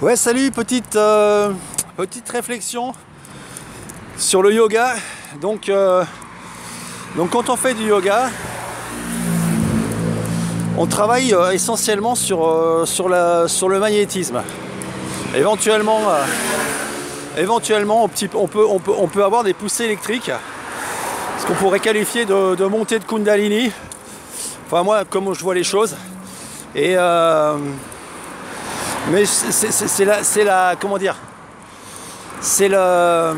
Ouais, salut, petite réflexion sur le yoga. Donc quand on fait du yoga, on travaille essentiellement sur le magnétisme. Éventuellement, on peut avoir des poussées électriques, ce qu'on pourrait qualifier de montée de Kundalini. Enfin, moi, comme je vois les choses. Et mais c'est la comment dire, c'est la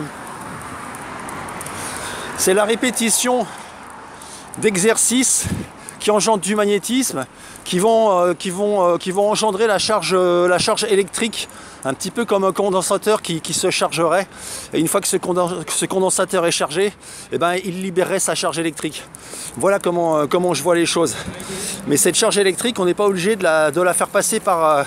répétition d'exercices qui engendrent du magnétisme, qui vont engendrer la charge électrique, un petit peu comme un condensateur qui se chargerait. Et une fois que ce condensateur est chargé, eh ben, il libérerait sa charge électrique. Voilà comment je vois les choses. Mais cette charge électrique, on n'est pas obligé de la faire passer par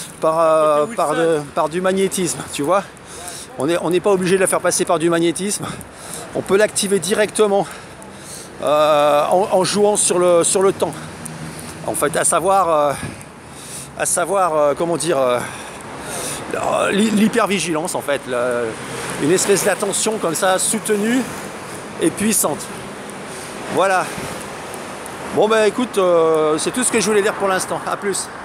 du magnétisme, tu vois. On n'est pas obligé de la faire passer par du magnétisme. On peut l'activer directement en jouant sur le temps. En fait, à savoir comment dire, l'hypervigilance, en fait, une espèce d'attention comme ça, soutenue et puissante. Voilà. Bon ben écoute, c'est tout ce que je voulais dire pour l'instant. À plus.